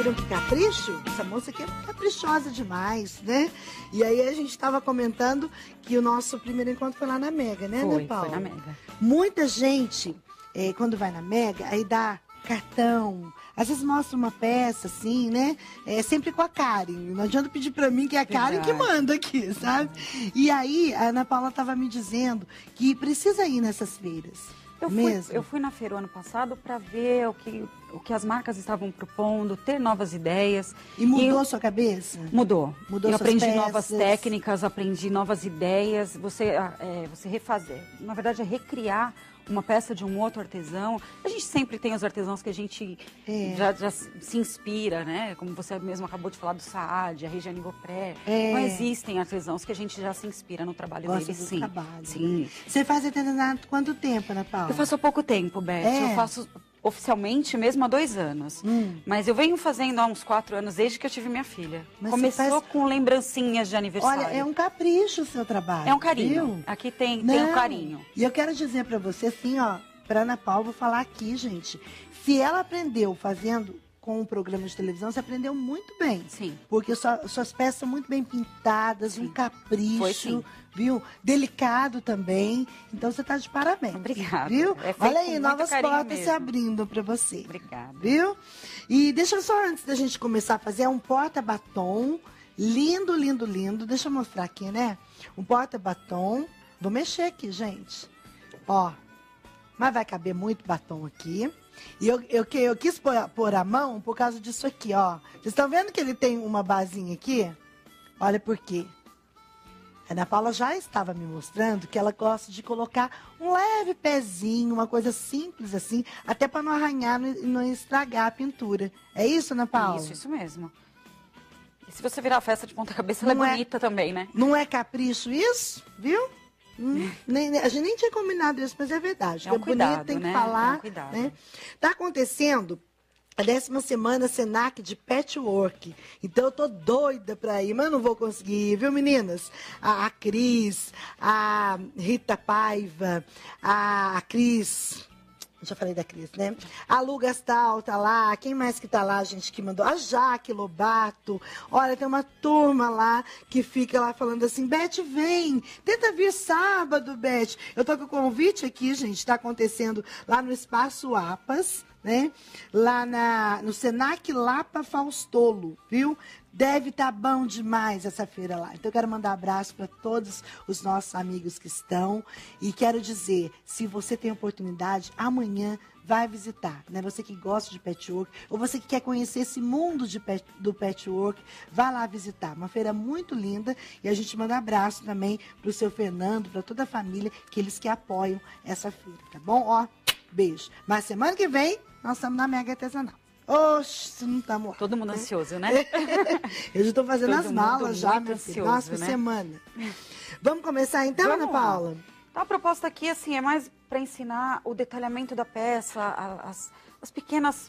viram que capricho? Essa moça aqui é caprichosa demais, né? E aí a gente estava comentando que o nosso primeiro encontro foi lá na Mega, né, Ana Paula? Foi na Mega. Muita gente, quando vai na Mega, aí dá cartão, às vezes mostra uma peça assim, né? Sempre com a Karen. Não adianta pedir pra mim que é a Karen que manda aqui, sabe? E aí a Ana Paula estava me dizendo que precisa ir nessas feiras. Eu fui na feira ano passado para ver o que as marcas estavam propondo, ter novas ideias. E mudou a sua cabeça? Mudou. Mudou eu suas aprendi peças. novas técnicas, aprendi novas ideias. Você refazer, na verdade, é recriar uma peça de um outro artesão. A gente sempre tem os artesãos que a gente já se inspira, né? Como você mesmo acabou de falar do Saad, a Regiane Beaupré. Não existem artesãos que a gente já se inspira no trabalho deles, sim. Sim. Você faz artesanato há quanto tempo, Ana Paula? Eu faço há pouco tempo, Beth. Eu faço oficialmente mesmo há 2 anos. Mas eu venho fazendo há uns 4 anos, desde que eu tive minha filha. Mas começou com lembrancinhas de aniversário. Olha, é um capricho o seu trabalho. É um carinho. Viu? Aqui tem um carinho. E eu quero dizer pra você assim, ó, pra Ana Paula, vou falar aqui, gente. Se ela aprendeu fazendo com o programa de televisão, você aprendeu muito bem. Sim. Porque suas peças são muito bem pintadas, sim. Um capricho. Foi, sim. Viu? Delicado também. Então você tá de parabéns. Obrigada. Viu? Olha aí, novas portas mesmo. se abrindo pra você. Obrigada. Viu? E deixa só, antes da gente começar a fazer, é um porta-batom. Lindo, lindo, lindo. Deixa eu mostrar aqui, né? Um porta-batom. Vou mexer aqui, gente. Ó. Mas vai caber muito batom aqui. E eu quis pôr a mão por causa disso aqui, ó. Vocês estão vendo que ele tem uma basinha aqui? Olha por quê. A Ana Paula já estava me mostrando que ela gosta de colocar um leve pezinho, uma coisa simples assim, até para não arranhar e não estragar a pintura. É isso, Ana Paula? Isso mesmo. E se você virar a festa de ponta cabeça, ela é bonita também, né? Não é capricho isso, viu? A gente nem tinha combinado isso, mas é verdade. É um cuidado, bonito, tem que né? falar. É um cuidado. Né? Tá acontecendo a 10ª semana Senac de Patchwork. Então eu tô doida pra ir, mas não vou conseguir, viu, meninas? A Cris, a Rita Paiva, a Cris... Já falei da Cris, né? A Lu Gastal tá lá. Quem mais que tá lá, gente, que mandou? A Jaque Lobato. Olha, tem uma turma lá que fica lá falando assim, Beth, vem. Tenta vir sábado, Beth. Eu tô com o convite aqui, gente. Tá acontecendo lá no Espaço Apas, né? Lá no Senac Lapa Faustolo, viu? Deve estar bom demais essa feira lá. Então eu quero mandar abraço para todos os nossos amigos que estão. E quero dizer, se você tem oportunidade, amanhã vai visitar, né? Você que gosta de patchwork, ou você que quer conhecer esse mundo do patchwork, vá lá visitar. Uma feira muito linda. E a gente manda abraço também para o seu Fernando, para toda a família, que eles que apoiam essa feira, tá bom? Ó, beijo. Mas semana que vem, nós estamos na Mega Artesanal. Oxe, não estamos lá. Todo mundo ansioso, né? Eu já estou fazendo as malas já, meu filho. Nossa, né? semana. Vamos começar então, Ana Paula? Então, a proposta aqui, assim, é mais para ensinar o detalhamento da peça, os pequenos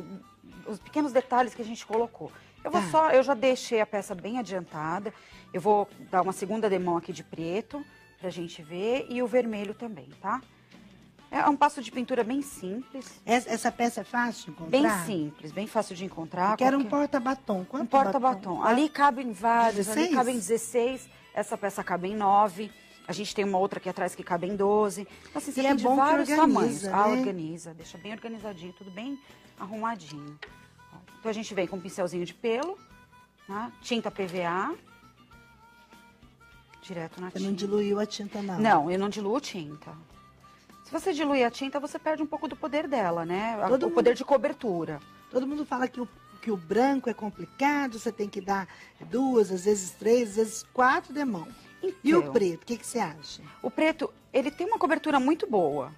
detalhes que a gente colocou. Eu já deixei a peça bem adiantada. Eu vou dar uma segunda demão aqui de preto, pra gente ver, e o vermelho também, tá? É um passo de pintura bem simples. Essa peça é fácil de encontrar? Bem simples, bem fácil de encontrar. Eu quero um porta-batom. Um porta-batom. Ali cabem vários, 16? Ali cabem 16. Essa peça cabe em 9. A gente tem uma outra aqui atrás que cabe em 12. Assim, você tem de vários tamanhos. Né? Organiza, deixa bem organizadinho, tudo bem arrumadinho. Então a gente vem com um pincelzinho de pelo, tá? Tinta PVA. Direto na tinta. Você não diluiu a tinta, não? Não, eu não diluo tinta. Se você diluir a tinta, você perde um pouco do poder dela, né? O poder de cobertura. Todo mundo fala que o branco é complicado, você tem que dar 2, às vezes 3, às vezes 4 demão. Então, e o preto, o que você acha? O preto, ele tem uma cobertura muito boa.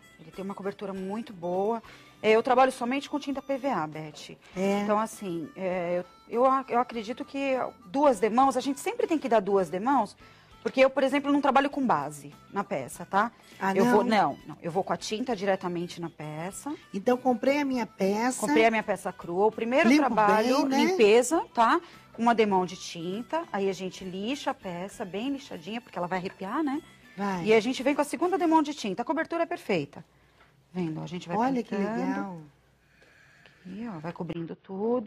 Eu trabalho somente com tinta PVA, Beth. Então, assim, eu acredito que 2 demãos, a gente sempre tem que dar 2 demãos, porque eu, por exemplo, não trabalho com base na peça, tá? Eu vou com a tinta diretamente na peça. Então, comprei a minha peça crua. O primeiro trabalho, né? Limpeza, tá? Uma demão de tinta. Aí a gente lixa a peça, bem lixadinha, porque ela vai arrepiar, né? Vai. E a gente vem com a segunda demão de tinta. A cobertura é perfeita. Vendo? A gente vai Olha pintando. Que legal. Aqui, ó, vai cobrindo tudo.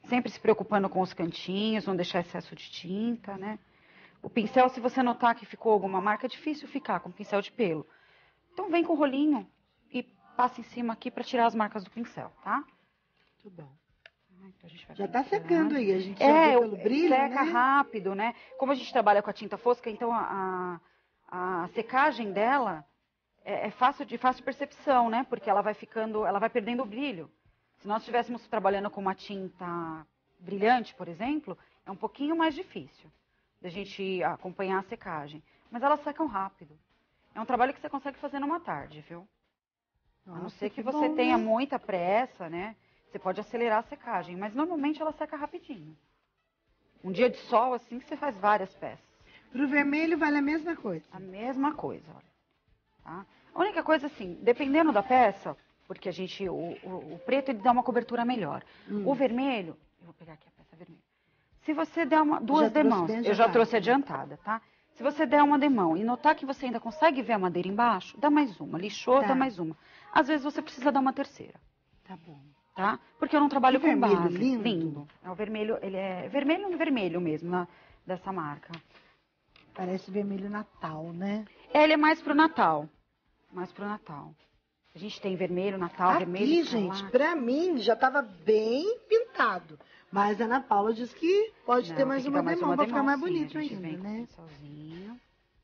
Sempre se preocupando com os cantinhos, não deixar excesso de tinta, né? O pincel, se você notar que ficou alguma marca, é difícil ficar com pincel de pelo. Então vem com o rolinho e passa em cima aqui para tirar as marcas do pincel, tá? Muito bom. Então, a gente vai Já tá pintando. secando aí, a gente já vê pelo brilho, seca né? rápido, né? Como a gente trabalha com a tinta fosca, então a secagem dela é de fácil percepção, né? Porque ela vai perdendo o brilho. Se nós estivéssemos trabalhando com uma tinta brilhante, por exemplo, é um pouquinho mais difícil da gente acompanhar a secagem. Mas elas secam rápido. É um trabalho que você consegue fazer numa tarde, viu? Nossa, a não ser que bom, você tenha né? muita pressa, né? Você pode acelerar a secagem, mas normalmente ela seca rapidinho. Um dia de sol, assim, você faz várias peças. Pro vermelho vale a mesma coisa. A mesma coisa, olha. Tá? A única coisa, assim, dependendo da peça, porque a gente, o preto ele dá uma cobertura melhor. O vermelho, eu vou pegar aqui a peça vermelha. Se você der duas demãos, eu já trouxe adiantada, tá? Se você der uma demão e notar que você ainda consegue ver a madeira embaixo, dá mais uma. Lixou, dá mais uma. Às vezes você precisa dar uma terceira. Tá bom. Tá? Porque eu não trabalho com vermelho base. lindo. É o vermelho, ele é vermelho mesmo, dessa marca. Parece vermelho Natal, né? Ele é mais pro Natal. Mais pro Natal. A gente tem vermelho, Natal, vermelho. Aqui, gente, pra mim já tava bem pintado. Mas a Ana Paula disse que pode ter mais uma demão pra ficar mais bonito ainda, né? Sozinho.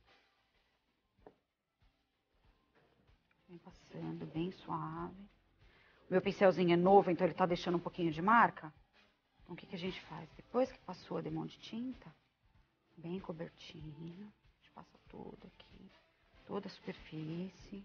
Vem passando bem suave. O meu pincelzinho é novo, então ele tá deixando um pouquinho de marca. Então o que a gente faz? Depois que passou a demão de tinta, bem cobertinho, a gente passa tudo aqui, toda a superfície.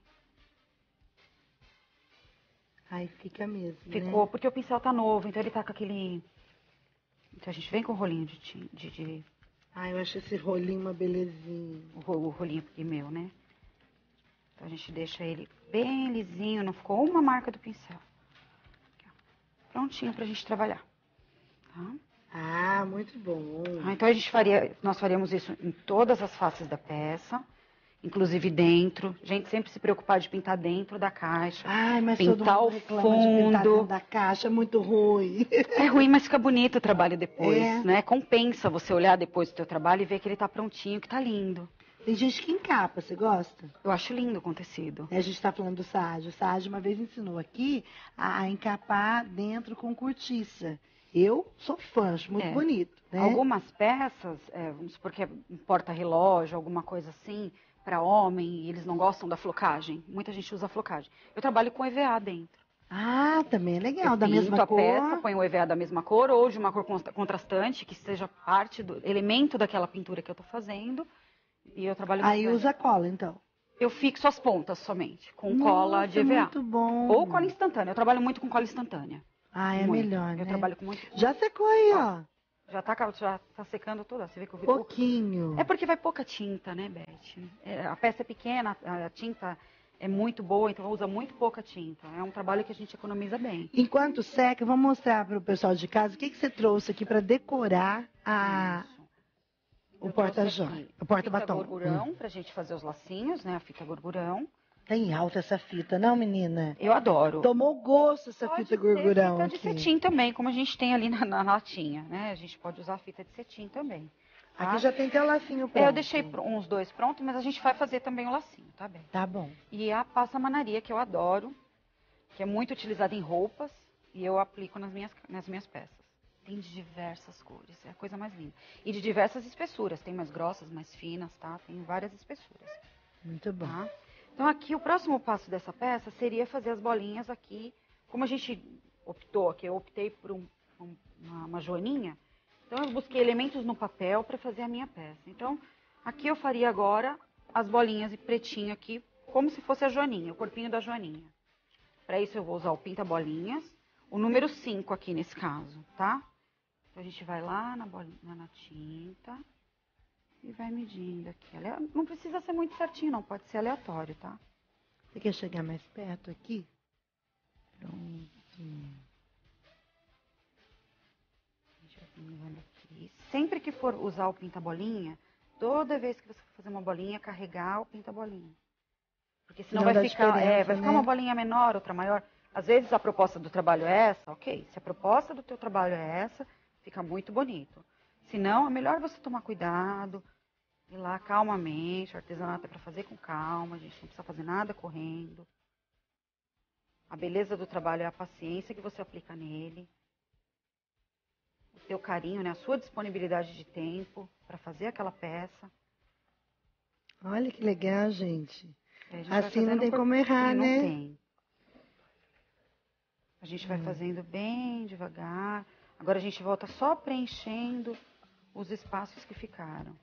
Aí fica mesmo, Ficou, né? porque o pincel tá novo, então ele tá com aquele... Então a gente vem com o rolinho de Ai, eu acho esse rolinho uma belezinha. o rolinho meu, né? Então a gente deixa ele bem lisinho, não ficou uma marca do pincel. Aqui, ó. Prontinho pra gente trabalhar. Tá? Ah, muito bom. Então nós faríamos isso em todas as faces da peça, inclusive dentro. Gente, sempre se preocupar de pintar dentro da caixa. Ai, mas pintar todo mundo o reclama de pintar fundo. dentro da caixa, é muito ruim. É ruim, mas fica bonito o trabalho depois, É. né? Compensa você olhar depois do teu trabalho e ver que ele tá prontinho, que tá lindo. Tem gente que encapa, você gosta? Eu acho lindo com tecido. A gente tá falando do Saad. O Saad uma vez ensinou aqui a encapar dentro com cortiça. Eu sou fã, acho muito bonito, né? Algumas peças, vamos supor que é um porta-relógio, alguma coisa assim, para homem, e eles não gostam da flocagem. Muita gente usa flocagem. Eu trabalho com EVA dentro. Ah, também é legal, da Pinto mesma a cor. peça, põe o EVA da mesma cor ou de uma cor contrastante, que seja parte do elemento daquela pintura que eu tô fazendo. E eu trabalho com Aí EVA. usa cola, então. Eu fixo as pontas somente, com cola de EVA. Muito bom. Ou cola instantânea. Eu trabalho muito com cola instantânea. Ah, é muito. melhor, né? Eu trabalho com muito. Já secou aí, ó. Já tá secando tudo. Você vê que eu vi Pouquinho. É porque vai pouca tinta, né, Beth? A peça é pequena, a tinta é muito boa, então usa muito pouca tinta. É um trabalho que a gente economiza bem. Enquanto seca, vamos mostrar para o pessoal de casa o que você trouxe aqui para decorar o porta-joia, o porta-batom. Fita gorgurão, pra gente fazer os lacinhos, né? A fita gorgurão. Tem alta essa fita, não, menina? Eu adoro. Tomou gosto essa fita gorgurão Pode ser fita de cetim também, como a gente tem ali na latinha, né? A gente pode usar fita de cetim também. Tá? Aqui já tem até o lacinho pronto. Eu deixei uns 2 prontos, mas a gente vai fazer também o lacinho, tá bem? Tá bom. E a passa-manaria, que eu adoro, que é muito utilizada em roupas, e eu aplico nas minhas peças. Tem de diversas cores, é a coisa mais linda. E de diversas espessuras, tem mais grossas, mais finas, tá? Tem várias espessuras. Muito bom. Tá? Então aqui o próximo passo dessa peça seria fazer as bolinhas aqui, como a gente optou aqui, eu optei por uma joaninha, então eu busquei elementos no papel para fazer a minha peça. Então aqui eu faria agora as bolinhas e pretinho aqui, como se fosse a joaninha, o corpinho da joaninha. Para isso eu vou usar o pinta-bolinhas, o número 5 aqui nesse caso, tá? Então a gente vai lá na tinta e vai medindo aqui. Não precisa ser muito certinho, não. Pode ser aleatório, tá? Você quer chegar mais perto aqui? Prontinho. Aqui. Sempre que for usar o pinta-bolinha, toda vez que você for fazer uma bolinha, carregar o pinta-bolinha. Porque senão vai ficar uma bolinha menor, outra maior. Às vezes a proposta do trabalho é essa, ok. Se a proposta do teu trabalho é essa, fica muito bonito. Se não, é melhor você tomar cuidado, ir lá calmamente. O artesanato é para fazer com calma, a gente não precisa fazer nada correndo. A beleza do trabalho é a paciência que você aplica nele. O teu carinho, né? A sua disponibilidade de tempo para fazer aquela peça. Olha que legal, gente. A assim não tem como errar, né? Não tem. A gente vai fazendo bem devagar. Agora a gente volta só preenchendo os espaços que ficaram.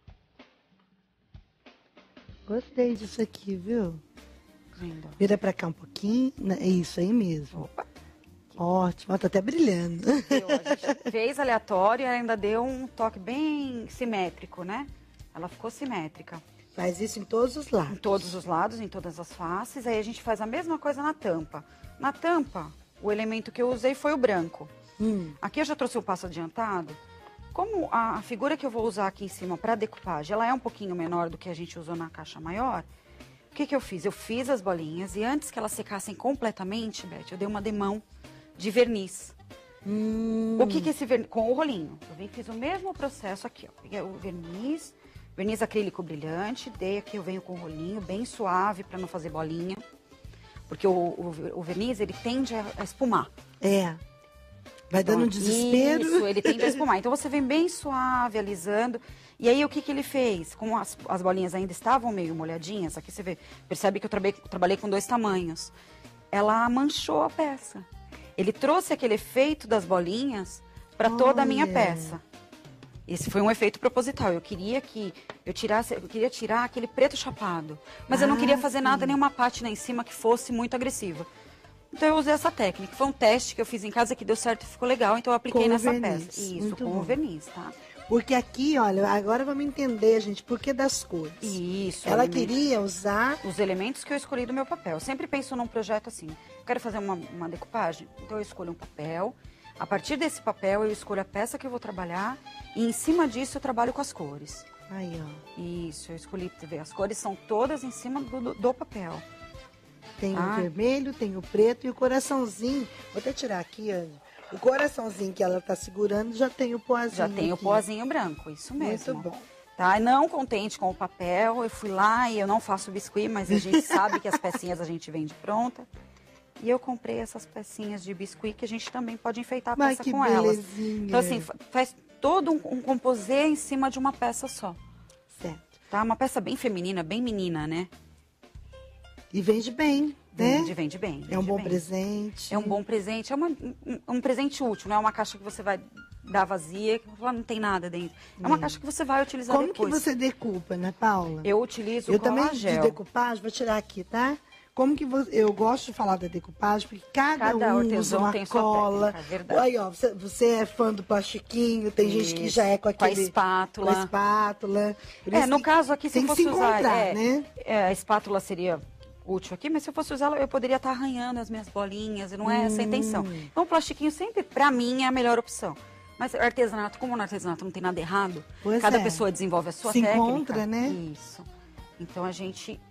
Gostei disso aqui, viu? Vendo? Vira pra cá um pouquinho. É isso aí mesmo. Opa. Ótimo. Ó, tá até brilhando. A gente fez aleatório e ela ainda deu um toque bem simétrico, né? Ela ficou simétrica. Faz isso em todos os lados. Em todos os lados, em todas as faces. Aí a gente faz a mesma coisa na tampa. Na tampa, o elemento que eu usei foi o branco. Aqui eu já trouxe o passo adiantado. Como a figura que eu vou usar aqui em cima para decupagem, ela é um pouquinho menor do que a gente usou na caixa maior, o que eu fiz? Eu fiz as bolinhas e antes que elas secassem completamente, Beth, eu dei uma demão de verniz. O que esse verniz? Com o rolinho. Eu fiz o mesmo processo aqui, ó. Peguei o verniz acrílico brilhante, dei aqui, eu venho com o rolinho, bem suave para não fazer bolinha. Porque o verniz, ele tende a espumar. É. Vai dando um desespero. Isso, ele tende a espumar. Então, você vem bem suave, alisando. E aí, o que ele fez? Como as bolinhas ainda estavam meio molhadinhas, aqui você percebe que eu trabalhei com 2 tamanhos. Ela manchou a peça. Ele trouxe aquele efeito das bolinhas para toda a minha peça. Esse foi um efeito proposital. Eu queria tirar aquele preto chapado. Mas eu não queria fazer nada, nenhuma pátina em cima que fosse muito agressiva. Então eu usei essa técnica. Foi um teste que eu fiz em casa que deu certo e ficou legal. Então eu apliquei nessa peça. Isso, muito com bom. o verniz, tá? Porque aqui, olha, agora vamos entender, gente, por que das cores. Isso. Ela queria usar os elementos que eu escolhi do meu papel. Eu sempre penso num projeto assim. Eu quero fazer uma decupagem, então eu escolho um papel. A partir desse papel eu escolho a peça que eu vou trabalhar e em cima disso eu trabalho com as cores. Aí, ó. Isso, eu escolhi, as cores são todas em cima do papel. Tem o vermelho, tem o preto e o coraçãozinho. Vou até tirar aqui, ó. O coraçãozinho que ela tá segurando já tem o pozinho. Já tem aqui. O pozinho branco, isso mesmo. Muito bom. Tá? Não contente com o papel, eu fui lá e eu não faço biscuit, mas a gente sabe que as pecinhas a gente vende pronta. E eu comprei essas pecinhas de biscuit que a gente também pode enfeitar a peça com elas. Então, assim, faz todo um composê em cima de uma peça só. Certo. Tá? Uma peça bem feminina, bem menina, né? E vende bem, né? Vende bem. É um bom presente. É um bom presente. É um presente útil, não é uma caixa que você vai dar vazia, que lá não tem nada dentro. É uma caixa que você vai utilizar depois. Como que você decupa, né, Paula? Eu utilizo Eu cola também gel. de decupagem, vou tirar aqui, tá? Como que eu gosto de falar da decupagem, porque cada um usa uma tem cola. Sua técnica, é verdade. Aí, ó, você é fã do plastiquinho, tem gente que já é com aquele... Com a espátula. Com a espátula. No caso aqui, se eu fosse usar... né? A espátula seria útil aqui, mas se eu fosse usá-la, eu poderia estar arranhando as minhas bolinhas, e não é essa a intenção. Então, o plastiquinho sempre, pra mim, é a melhor opção. Mas artesanato, como no artesanato não tem nada errado, cada pessoa desenvolve a sua técnica. Se encontra, né? Isso. Então, a gente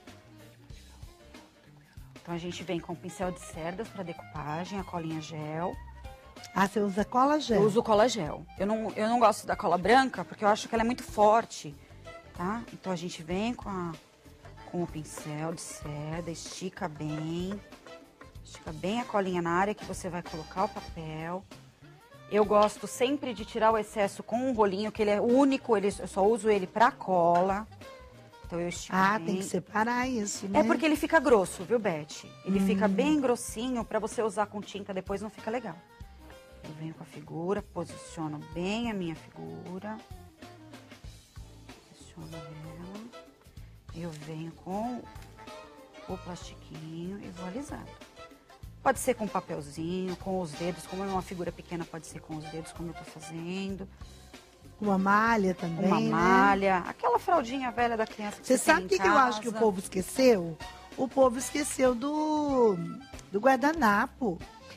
vem com pincel de cerdas para decupagem, a colinha gel. Ah, você usa cola gel? Eu uso cola gel. Eu não gosto da cola branca, porque eu acho que ela é muito forte, tá? Então, a gente vem com o pincel de cerda, estica bem a colinha na área que você vai colocar o papel. Eu gosto sempre de tirar o excesso com um rolinho, que ele é único, eu só uso ele para cola. Então eu estico bem. Tem que separar isso, né? É porque ele fica grosso, viu, Beth? Ele fica bem grossinho, para você usar com tinta depois não fica legal. Eu venho com a figura, posiciono bem a minha figura. Posiciono ela. Eu venho com o plastiquinho e vou alisando. Pode ser com papelzinho, com os dedos, como é uma figura pequena, pode ser com os dedos, como eu tô fazendo. Uma malha também, Uma malha, aquela fraldinha velha da criança que você sabe o que eu acho que o povo esqueceu? O povo esqueceu do guardanapo.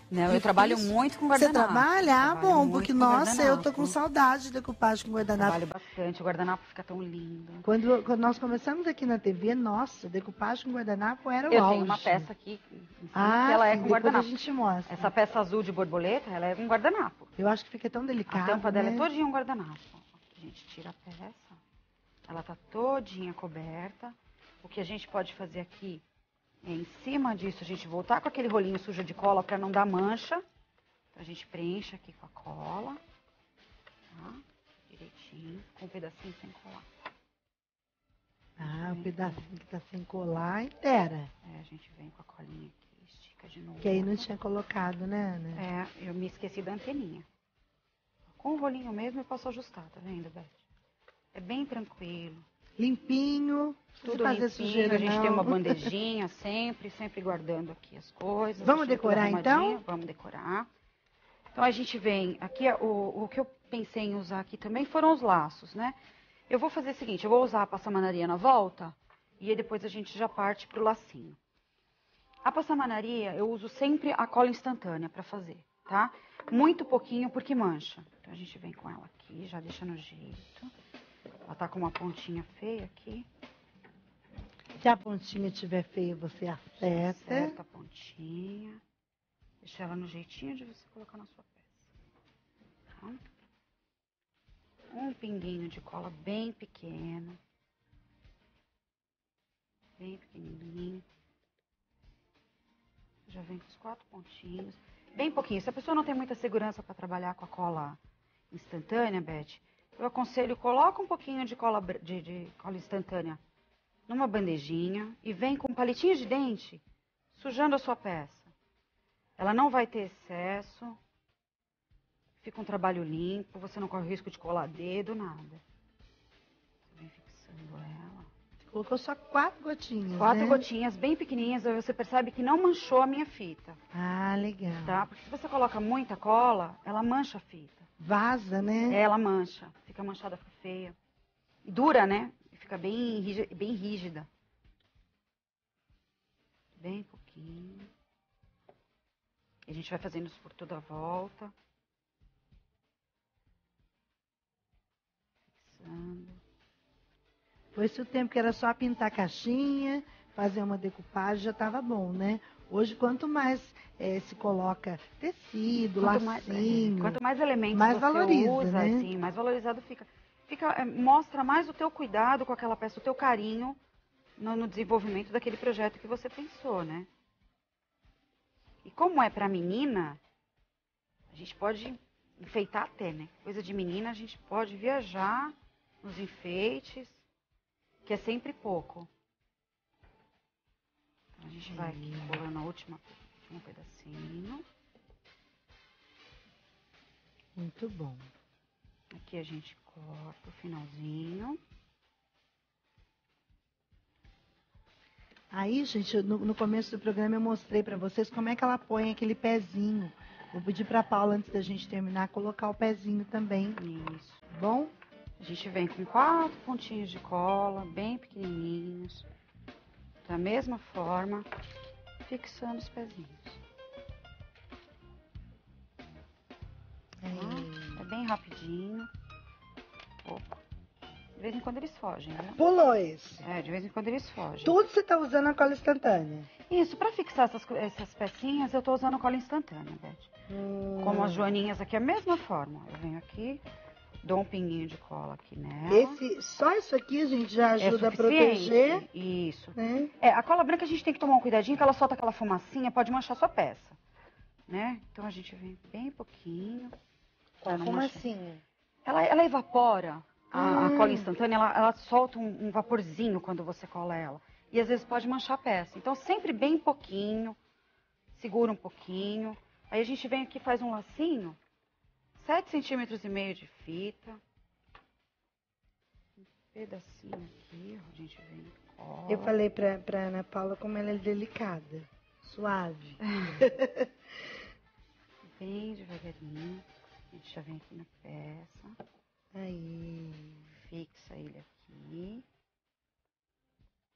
Não, eu trabalho muito com Você guardanapo. trabalha? Ah, Trabalho bom, muito porque, com nossa, eu tô guardanapo. com saudade de decupagem com guardanapo. Trabalho bastante, o guardanapo fica tão lindo. Quando nós começamos aqui na TV, nossa, decupagem com guardanapo era o Eu auge. tenho uma peça aqui, que Ah, ela é sim, com depois guardanapo. a gente mostra. Essa peça azul de borboleta, ela é um guardanapo. Eu acho que fica tão A delicado, tampa dela né? é todinha um guardanapo. A gente tira a peça, ela tá todinha coberta. O que a gente pode fazer aqui é, em cima disso, a gente voltar com aquele rolinho sujo de cola para não dar mancha. Então, a gente preenche aqui com a cola, tá? Direitinho, com um pedacinho sem colar. Ah, o pedacinho que tá sem colar inteira. É, a gente vem com a colinha aqui, estica de novo. Que aí não tinha colocado, né, Ana? É, eu me esqueci da anteninha. Com o rolinho mesmo eu posso ajustar, tá vendo, Beth? É bem tranquilo. Limpinho, não Tudo precisa fazer limpinho, sujeira, a gente não. tem uma bandejinha sempre guardando aqui as coisas. Vamos deixando tudo decorar, arrumadinho. então? Vamos decorar. Então, a gente vem, aqui, o que eu pensei em usar aqui também foram os laços, né? Eu vou fazer o seguinte, eu vou usar a passamanaria na volta, e aí depois a gente já parte pro lacinho. A passamanaria, eu uso sempre a cola instantânea para fazer, tá? Muito pouquinho, porque mancha. Então, a gente vem com ela aqui, já deixa no jeito. Ela tá com uma pontinha feia aqui. Se a pontinha estiver feia, você acerta. Acerta a pontinha. Deixa ela no jeitinho de você colocar na sua peça. Tá? Um pinguinho de cola bem pequeno. Bem pequenininho. Já vem com os 4 pontinhos. Bem pouquinho. Se a pessoa não tem muita segurança para trabalhar com a cola instantânea, Beth, eu aconselho, coloca um pouquinho de cola, de cola instantânea numa bandejinha e vem com palitinho de dente sujando a sua peça. Ela não vai ter excesso, fica um trabalho limpo, você não corre o risco de colar dedo, nada. Você vem fixando ela. Colocou só 4 gotinhas, 4 né? gotinhas bem pequenininhas, aí você percebe que não manchou a minha fita, Ah, legal. tá? Porque se você coloca muita cola, ela mancha a fita. Vaza, né? Ela mancha, fica manchada, fica feia. E dura, né? E fica bem rígida. Bem pouquinho. E a gente vai fazendo isso por toda a volta. Fixando. Foi-se o tempo que era só pintar a caixinha, fazer uma decupagem, já estava bom, né? Hoje, quanto mais se coloca tecido, lacinho... Quanto mais elementos mais você valoriza, usa, né? assim, mais valorizado fica. Mostra mais o teu cuidado com aquela peça, o teu carinho no desenvolvimento daquele projeto que você pensou, né? E como é pra menina, a gente pode enfeitar até, né? Coisa de menina, a gente pode viajar nos enfeites, que é sempre pouco. Então, a gente vai aqui colando o último pedacinho. Muito bom. Aqui a gente corta o finalzinho. Aí, gente, no começo do programa eu mostrei para vocês como é que ela põe aquele pezinho. Vou pedir para Paula, antes da gente terminar, colocar o pezinho também. Isso. Bom? A gente vem com 4 pontinhos de cola, bem pequenininhos. Da mesma forma, fixando os pezinhos. Tá? É bem rapidinho. Opa. De vez em quando eles fogem, né? Pulou esse. É, de vez em quando eles fogem. Tudo você tá usando a cola instantânea. Isso, pra fixar essas pecinhas, eu tô usando cola instantânea, Beth. Como as joaninhas aqui, a mesma forma. Eu venho aqui, dou um pinguinho de cola aqui nela. Só isso aqui, gente, já ajuda a suficiente? proteger. Isso. Né? A cola branca a gente tem que tomar um cuidadinho, que ela solta aquela fumacinha, pode manchar sua peça. Né? Então a gente vem bem pouquinho. Qual fumacinha? Ela evapora. A cola instantânea, ela solta um vaporzinho quando você cola ela. E às vezes pode manchar a peça. Então sempre bem pouquinho, segura um pouquinho. Aí a gente vem aqui e faz um lacinho, 7,5 centímetros de fita. Um pedacinho aqui, a gente vem e cola. Eu falei pra Ana Paula como ela é delicada, suave. Bem devagarinho. A gente já vem aqui na peça. Aí. Fixa ele aqui.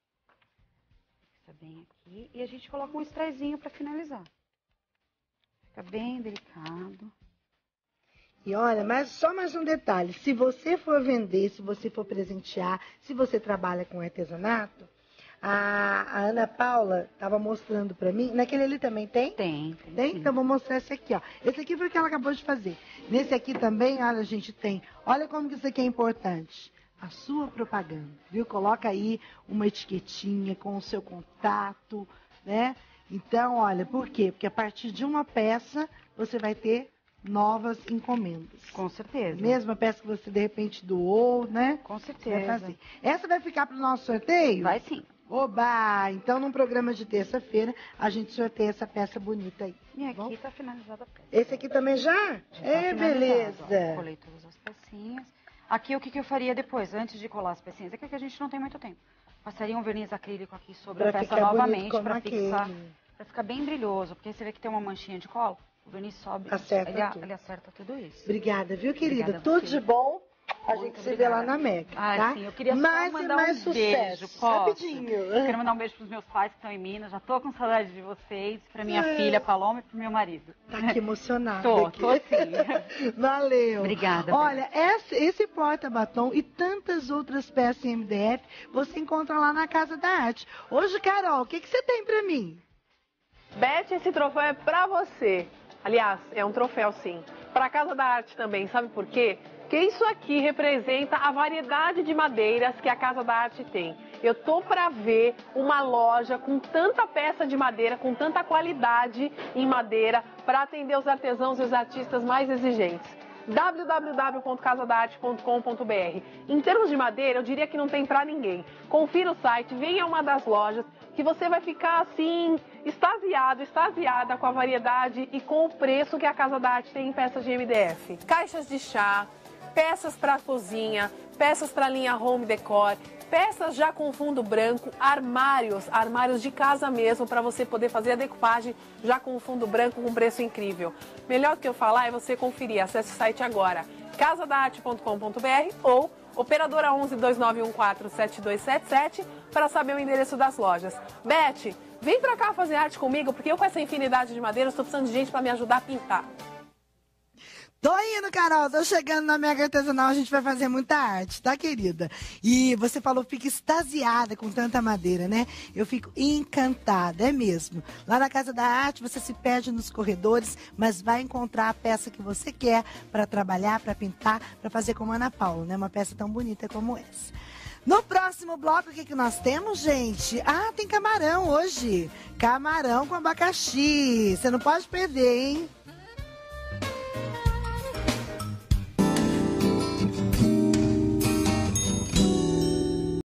Fixa bem aqui. E a gente coloca um sprayzinho pra finalizar. Fica bem delicado. E olha, mas só mais um detalhe. Se você for vender, se você for presentear, se você trabalha com artesanato, a Ana Paula estava mostrando para mim. Naquele ali também tem? Tem? Então vou mostrar esse aqui, ó. Esse aqui foi o que ela acabou de fazer. Nesse aqui também, olha, a gente tem. Olha como que isso aqui é importante. A sua propaganda, viu? Coloca aí uma etiquetinha com o seu contato, né? Então, olha, por quê? Porque a partir de uma peça, você vai ter novas encomendas. Com certeza. Mesma peça que você, de repente, doou, né? Com Vai certeza. fazer. Essa vai ficar para o nosso sorteio? Vai sim. Oba! Então, num programa de terça-feira, a gente sorteia essa peça bonita aí. E aqui bom? tá finalizada a peça. Esse aqui também já? Já tá Beleza. finalizado, ó. Colei todas as pecinhas. Aqui, o que eu faria depois, antes de colar as pecinhas? É que a gente não tem muito tempo. Passaria um verniz acrílico aqui sobre a peça novamente, para fixar, para ficar bem brilhoso. Porque você vê que tem uma manchinha de cola, o verniz sobe, ele acerta tudo isso. Obrigada, viu, querida? Obrigada Tudo de bom. A Muito gente se vê lá obrigada. na Mega, tá? Sim, eu queria só mais mandar e mais um sucesso. beijo, posso? Rapidinho. Quero mandar um beijo pros meus pais que estão em Minas, já tô com saudade de vocês, pra minha filha Paloma e pro meu marido. Tá aqui emocionada. Tô sim. Valeu. Obrigada. Olha, esse porta-batom e tantas outras peças em MDF você encontra lá na Casa da Arte. Hoje, Carol, o que você tem pra mim? Beth, esse troféu é pra você. Aliás, é um troféu sim. Pra Casa da Arte também, sabe por quê? Porque isso aqui representa a variedade de madeiras que a Casa da Arte tem. Eu tô para ver uma loja com tanta peça de madeira, com tanta qualidade em madeira, para atender os artesãos e os artistas mais exigentes. www.casadarte.com.br. Em termos de madeira, eu diria que não tem para ninguém. Confira o site, venha a uma das lojas, que você vai ficar assim, extasiada com a variedade e com o preço que a Casa da Arte tem em peças de MDF. Caixas de chá, peças para cozinha, peças para linha home decor, peças já com fundo branco, armários de casa mesmo, para você poder fazer a decupagem já com fundo branco com preço incrível. Melhor do que eu falar é você conferir, acesse o site agora, casadarte.com.br ou operadora 11 2914 7277 para saber o endereço das lojas. Beth, vem pra cá fazer arte comigo, porque eu com essa infinidade de madeira estou precisando de gente para me ajudar a pintar. Tô indo, Carol, tô chegando na Mega Artesanal, a gente vai fazer muita arte, tá, querida? E você falou, fica extasiada com tanta madeira, né? Eu fico encantada, é mesmo. Lá na Casa da Arte, você se perde nos corredores, mas vai encontrar a peça que você quer para trabalhar, para pintar, para fazer como a Ana Paula, né? Uma peça tão bonita como essa. No próximo bloco, o que nós temos, gente? Ah, tem camarão hoje. Camarão com abacaxi. Você não pode perder, hein?